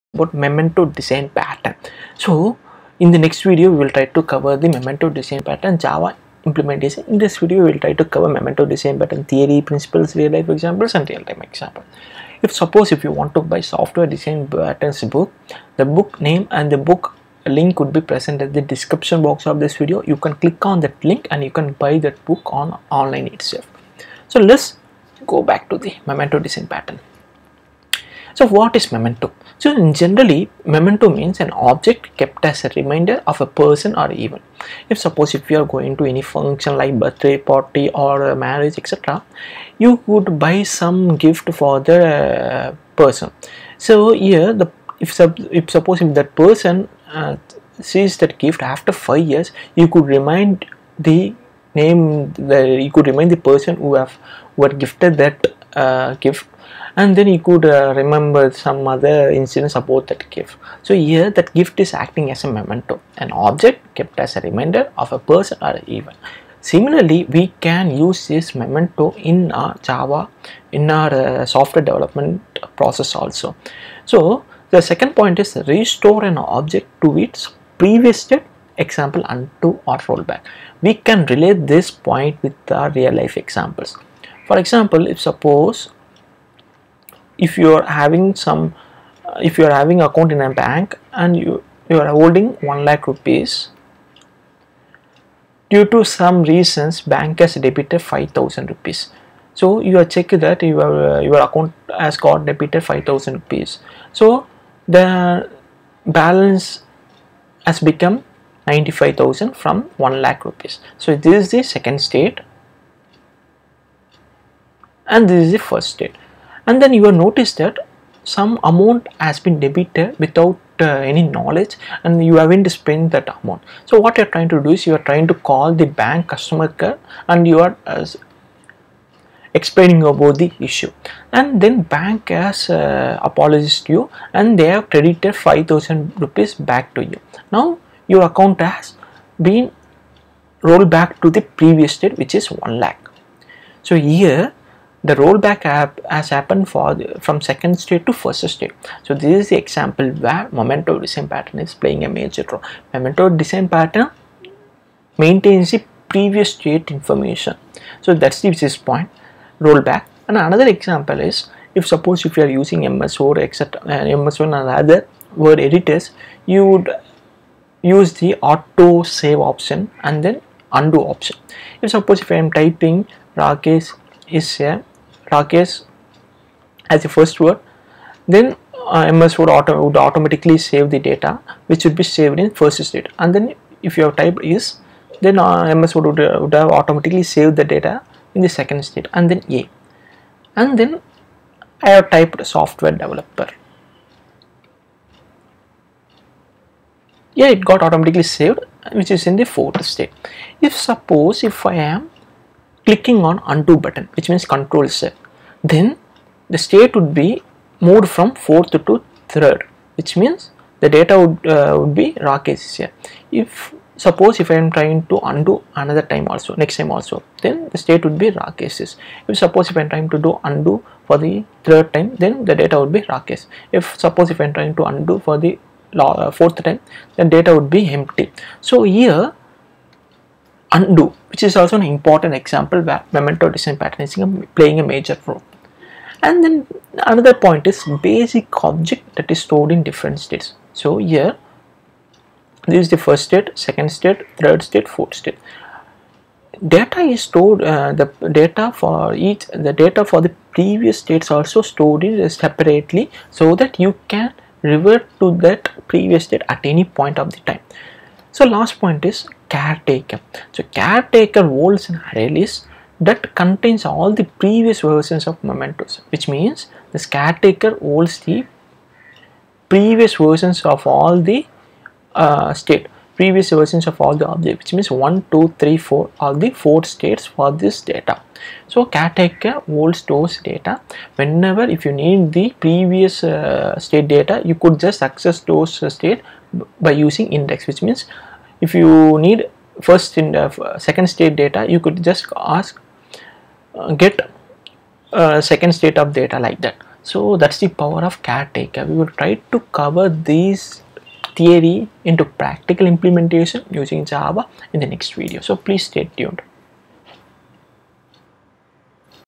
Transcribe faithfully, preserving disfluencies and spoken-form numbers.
about Memento design pattern. So in the next video we will try to cover the Memento design pattern Java implementation. In this video we will try to cover Memento design pattern theory, principles, real life examples and real time example. If suppose if you want to buy software design patterns book, the book name and the book link would be present at the description box of this video. You can click on that link and you can buy that book on online itself. So let's go back to the Memento design pattern. So what is Memento? So generally Memento means an object kept as a reminder of a person or event. If suppose if you are going to any function like birthday party or marriage etc., you would buy some gift for the uh, person. So here the if, sub, if suppose if that person uh, sees that gift after five years, you could remind the name the you could remind the person who have who had gifted that uh, gift, and then you could uh, remember some other incidents about that gift. So here that gift is acting as a memento, an object kept as a reminder of a person or an event. Similarly, we can use this memento in our Java, in our uh, software development process also. So the second point is restore an object to its previous state, example undo or rollback. We can relate this point with our real life examples. For example, if suppose if you are having some uh, if you are having account in a bank and you you are holding one lakh rupees, due to some reasons bank has debited five thousand rupees. So you are checking that your uh, your account has got debited five thousand rupees. So the balance has become ninety-five thousand from one lakh rupees. So this is the second state and this is the first state. And then you will notice that some amount has been debited without uh, any knowledge and you haven't spent that amount. So what you are trying to do is you are trying to call the bank customer care and you are uh, explaining about the issue, and then bank has uh, apologized to you and they have credited five thousand rupees back to you. Now your account has been rolled back to the previous state, which is one lakh. So here the rollback has happened for the, from second state to first state. So this is the example where Memento design pattern is playing a major role. Memento design pattern maintains the previous state information. So that's the this point, rollback. And another example is if suppose if you are using M S Word etc, uh, M S Word and other word editors, you would use the auto save option and then undo option. If suppose if I am typing Rakesh is here, Rakesh as the first word, then uh, M S Word auto, would automatically save the data which would be saved in first state, and then if you have typed is, then uh, M S Word would, uh, would have automatically saved the data in the second state, and then A, and then I have typed software developer. Yeah, it got automatically saved, which is in the fourth state. If suppose if I am clicking on undo button, which means control Z, then the state would be moved from fourth to third, which means the data would, uh, would be Rakesh here. If suppose if I am trying to undo another time also, next time also, then the state would be Rakesh's. If suppose if I am trying to do undo for the third time, then the data would be Rakesh. If suppose if I am trying to undo for the uh, fourth time, then data would be empty. So here undo, which is also an important example where Memento design pattern is playing a major role. And then another point is basic object that is stored in different states. So here this is the first state, second state, third state, fourth state. Data is stored, uh, the data for each, the data for the previous states also stored in separately so that you can revert to that previous state at any point of the time. So last point is Caretaker. So Caretaker holds an ArrayList that contains all the previous versions of Mementos, which means this Caretaker holds the previous versions of all the uh, state, previous versions of all the objects, which means one, two, three, four, all the four states for this data. So Caretaker holds those data. Whenever if you need the previous uh, state data, you could just access those uh, state by using index, which means if you need first in the uh, second state data, you could just ask uh, get uh, second state of data like that. So that's the power of Caretaker. We will try to cover these theory into practical implementation using Java in the next video. So please stay tuned.